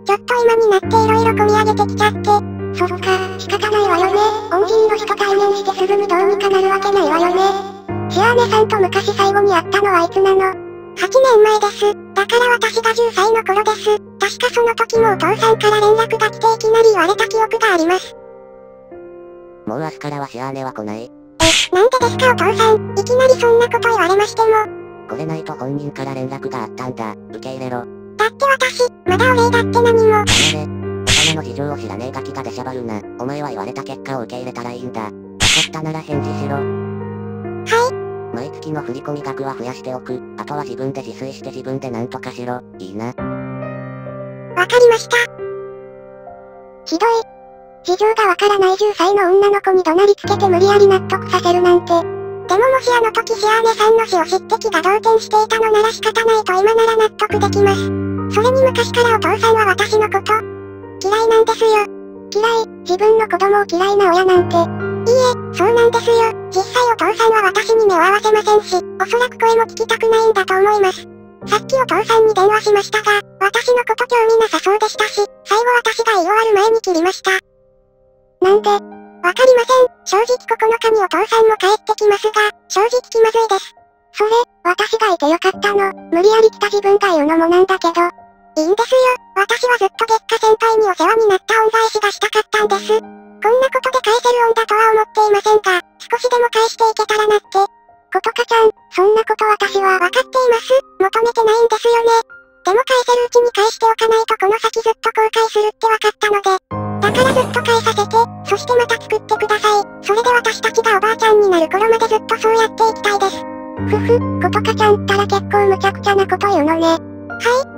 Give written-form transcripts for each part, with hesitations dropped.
ちょっと今になって色々込み上げてきちゃって。そっか、仕方ないわよね。恩人の人対面してすぐにどうにかなるわけないわよね。シアーネさんと昔最後に会ったのはいつなの？ 8 年前です。だから私が10歳の頃です。確かその時もお父さんから連絡が来ていきなり言われた記憶があります。 もう明日からはシアーネは来ない？ なんでですかお父さん。いきなりそんなこと言われましても。 来れないと本人から連絡があったんだ。受け入れろ。 だって私、まだお礼だって何も。 やめれ。大人の事情を知らねえガキが出しゃばるな。お前は言われた結果を受け入れたらいいんだ。わかったなら返事しろ。 はい。 毎月の振込額は増やしておく。あとは自分で自炊して自分で何とかしろ。いいな。 わかりました。ひどい。事情がわからない10歳の女の子に怒鳴りつけて無理やり納得させるなんて。でももしあの時シアーネさんの死を知って気が動転していたのなら仕方ないと今なら納得できます。それに昔からお父さんは私のこと嫌いなんですよ。嫌い、自分の子供を嫌いな親なんて。いいえ、そうなんですよ。実際お父さんは私に目を合わせませんし、おそらく声も聞きたくないんだと思います。さっきお父さんに電話しましたが、私のこと興味なさそうでしたし、最後私が言い終わる前に切りました。なんで？わかりません。正直9日にお父さんも帰ってきますが、正直気まずいです。それ、私がいてよかったの。無理やり来た自分が言うのもなんだけど。いいんですよ。私はずっと月下先輩にお世話になった恩返しがしたかったんです。こんなことで返せる恩だとは思っていませんが、少しでも返していけたらなって。ことかちゃん、そんなこと私はわかっています。求めてないんですよね。でも返せるうちに返しておかないとこの先ずっと後悔するってわかったので。だからずっと返させて、そしてまた作ってください。それで私たちがおばあちゃんになる頃までずっとそうやっていきたいです。ふふ、ことかちゃんったら結構無茶苦茶なこと言うのね。はい、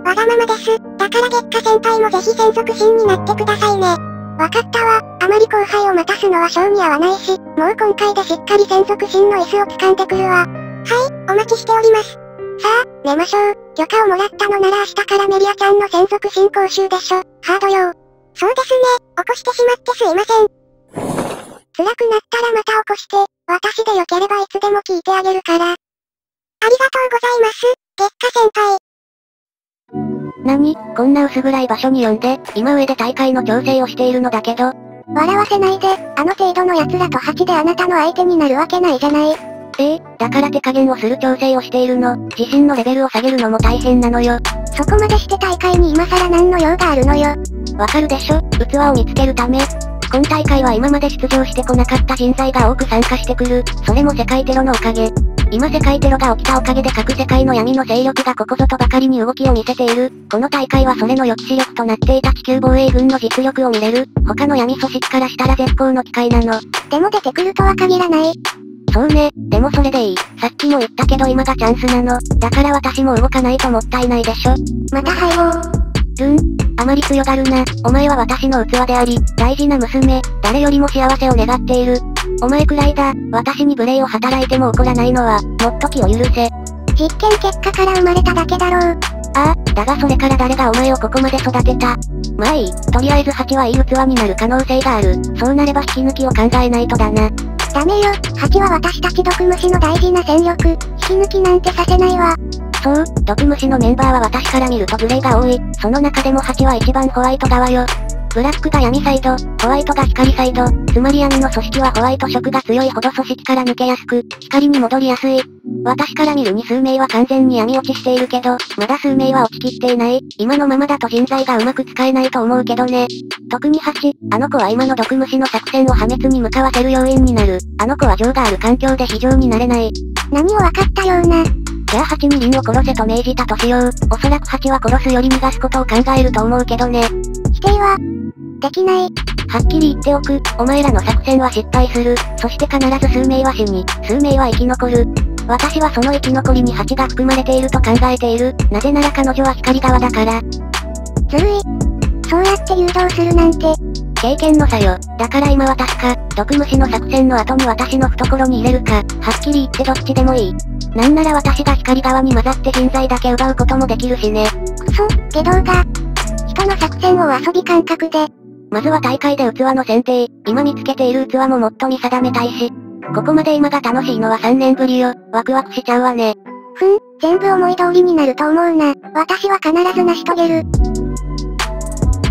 わがままです。だから月下先輩もぜひ専属審になってくださいね。わかったわ。あまり後輩を待たすのは性に合わないし、もう今回でしっかり専属審の椅子を掴んでくるわ。はい、お待ちしております。さあ、寝ましょう。許可をもらったのなら明日からメリアちゃんの専属審講習でしょ。ハード用。そうですね。起こしてしまってすいません。辛くなったらまた起こして、私でよければいつでも聞いてあげるから。ありがとうございます、月下先輩。 何？こんな薄暗い場所に呼んで、今上で大会の調整をしているのだけど。 笑わせないで、あの程度の奴らと8であなたの相手になるわけないじゃない。 だから手加減をする調整をしているの。自身のレベルを下げるのも大変なのよ。 そこまでして大会に今更何の用があるのよ。 わかるでしょ？器を見つけるため。今大会は今まで出場してこなかった人材が多く参加してくる。それも世界テロのおかげ。今世界テロが起きたおかげで各世界の闇の勢力がここぞとばかりに動きを見せている。この大会はそれの抑止力となっていた地球防衛軍の実力を見れる。他の闇組織からしたら絶好の機会なの。 でも出てくるとは限らない。 そうね、でもそれでいい。さっきも言ったけど今がチャンスなの。だから私も動かないともったいないでしょ。 また配合。 あまり強がるな。お前は私の器であり、大事な娘、誰よりも幸せを願っている。お前くらいだ、私に無礼を働いても怒らないのは、もっと気を許せ。 実験結果から生まれただけだろう。 ああ、だがそれから誰がお前をここまで育てた。まあいい、とりあえず8はいい器になる可能性がある。そうなれば引き抜きを考えないとだな。 ダメよ、8は私たち毒虫の大事な戦力。引き抜きなんてさせないわ。 そう、毒虫のメンバーは私から見るとグレーが多い。その中でも8は一番ホワイト側よ。ブラックが闇サイド、ホワイトが光サイド、つまり闇の組織はホワイト色が強いほど組織から抜けやすく、光に戻りやすい。私から見るに数名は完全に闇落ちしているけど、まだ数名は落ちきっていない。今のままだと人材がうまく使えないと思うけどね。特に8、あの子は今の毒虫の作戦を破滅に向かわせる要因になる。あの子は情がある環境で非常になれない。 何を分かったような。 じゃあ8にリンを殺せと命じたとしよう。おそらく8は殺すより逃がすことを考えると思うけどね。 否定は、できない。 はっきり言っておく、お前らの作戦は失敗する。そして必ず数名は死に、数名は生き残る。私はその生き残りに8が含まれていると考えている。なぜなら彼女は光側だから。 ずるい。そうやって誘導するなんて。 経験の差よ。だから今渡すか、毒虫の作戦の後に私の懐に入れるか、はっきり言ってどっちでもいい。なんなら私が光側に混ざって人材だけ奪うこともできるしね。 くそ、下道が。人の作戦を遊び感覚で。 まずは大会で器の選定、今見つけている器ももっと見定めたいし。ここまで今が楽しいのは3年ぶりよ。ワクワクしちゃうわね。 全部思い通りになると思うな。私は必ず成し遂げる。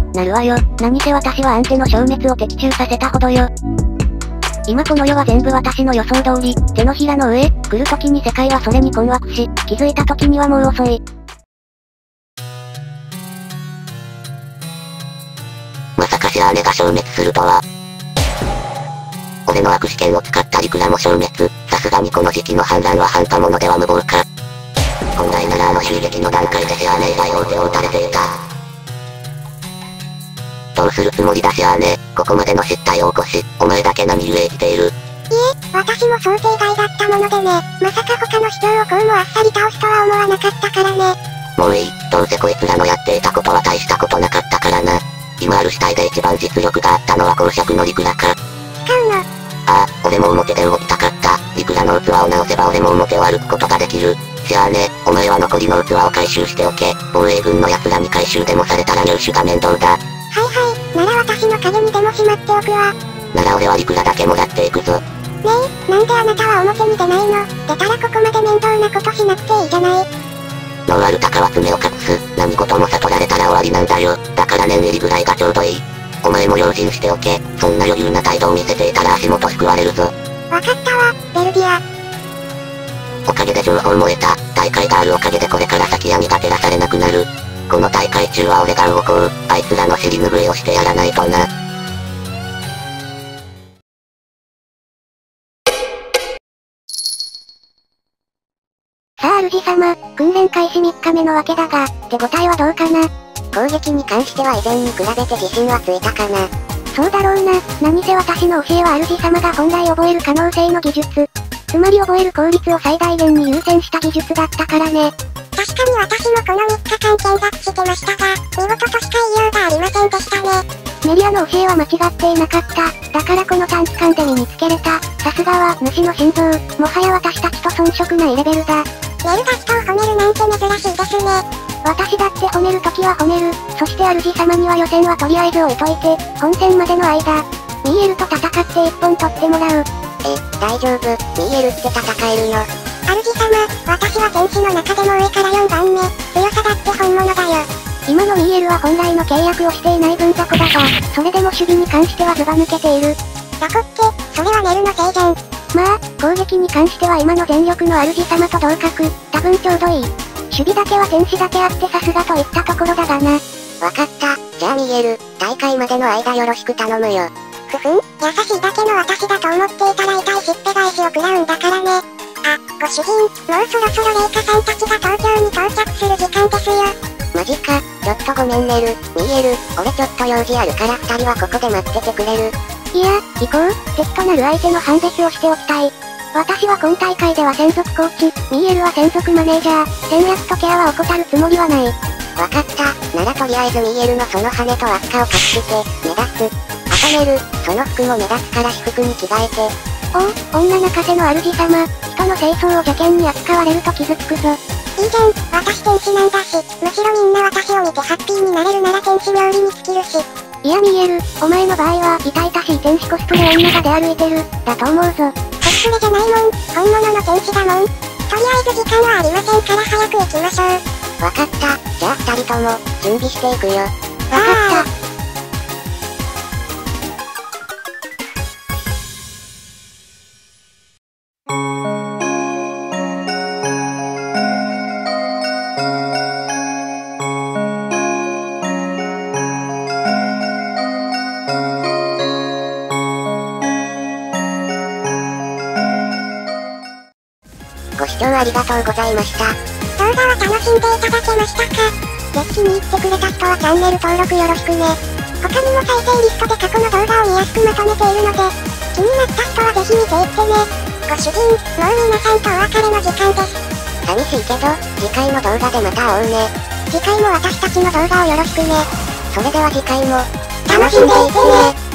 なるわよ。何せ私はアンテの消滅を的中させたほどよ。今この世は全部私の予想通り、手のひらの上、来る時に世界はそれに困惑し、気づいた時にはもう遅い。 まさかシアーネが消滅するとは。俺の悪視剣を使ったリクラも消滅。さすがにこの時期の反乱は半端者では無謀か。本来なら襲撃の段階でシアーネ以外王手を打たれていた。どうするつもりだシアーネ。ここまでの失態を起こし、お前だけ何故生きている。 いえ、私も想定外だったものでね。まさか他の主張をこうもあっさり倒すとは思わなかったからね。 もういい。どうせこいつらのやっていたことは大したことなかったからな。今ある死体で一番実力があったのは公爵のリクラか。 使うの？ ああ、俺も表で動きたかった。リクラの器を直せば俺も表を歩くことができる。シアーネ、お前は残りの器を回収しておけ。防衛軍の奴らに回収でもされたら入手が面倒だ。 はいはい、なら私の影にでもしまっておくわ。 なら俺はリクラだけもらっていくぞ。 ねえ、なんであなたは表に出ないの？出たらここまで面倒なことしなくていいじゃない。 ノーアルタカは爪を隠す。何事も悟られたら終わりなんだよ。だから念入りぐらいがちょうどいい。お前も用心しておけ。そんな余裕な態度を見せていたら足元すくわれるぞ。 わかったわ、ベルディア。 おかげで情報も得た。大会があるおかげでこれから先闇が照らされなくなる。この大会中は俺が動こう。あいつらの尻拭いをしてやらないとな。 さあ主様、訓練開始3日目のわけだが、手応えはどうかな？ 攻撃に関しては以前に比べて自信はついたかな。 そうだろうな。何せ私の教えは主様が本来覚える可能性の技術。つまり覚える効率を最大限に優先した技術だったからね。 確かに私もこの3日間見学してましたが、見事としか言いようがありませんでしたね。 メリアの教えは間違っていなかった。だからこの短期間で身につけれた。さすがは主の心臓。もはや私たちと遜色ないレベルだ。 メルが人を褒めるなんて珍しいですね。 私だって褒めるときは褒める。そして主様には予選はとりあえず置いといて、本戦までの間、ミーエルと戦って一本取ってもらう。 大丈夫、ミーエルって戦えるの？主様、私は戦士の中でも上から4番目。強さだって本物だよ。 今のミーエルは本来の契約をしていない分雑魚だが、それでも守備に関してはずば抜けている。 雑魚って、それはネルのせいじゃん。 まあ、攻撃に関しては今の全力の主様と同格、多分ちょうどいい。守備だけは天使だけあってさすがといったところだがな。 わかった。じゃあミーエル、大会までの間よろしく頼むよ。ふふん、優しいだけの私だと思っていたら痛いしっぺ返しを食らうんだからね。あ、ご主人、もうそろそろレイカさんたちが東京に到着する時間ですよ。マジか、ちょっとごめんネル、ミーエル、俺ちょっと用事あるから2人はここで待っててくれる。 いや、行こう。敵となる相手の判別をしておきたい。私は今大会では専属コーチ、ミーエルは専属マネージャー、戦略とケアは怠るつもりはない。 わかった。ならとりあえずミーエルのその羽と輪っかを隠して、目立つ。あとネル、その服も目立つから私服に着替えて。 おう、女泣かせの主様、人の清掃を邪険に扱われると傷つくぞ。 いいじゃん、私天使なんだし、むしろみんな私を見てハッピーになれるなら天使冥利に尽きるし。 いやミーエル、お前の場合は痛々しい天使コスプレ女が出歩いてる、だと思うぞ。 コスプレじゃないもん、本物の天使だもん。とりあえず時間はありませんから早く行きましょう。わかった。じゃあ2人とも、準備していくよ。わかった。ご視聴ありがとうございました。動画は楽しんでいただけましたか？ぜひ気に入ってくれた人はチャンネル登録よろしくね。他にも再生リストで過去の動画を見やすくまとめているので、気になった人はぜひ見ていってね。ご主人、もう皆さんとお別れの時間です。寂しいけど、次回の動画でまた会おうね。次回も私たちの動画をよろしくね。それでは次回も、楽しんでいってね。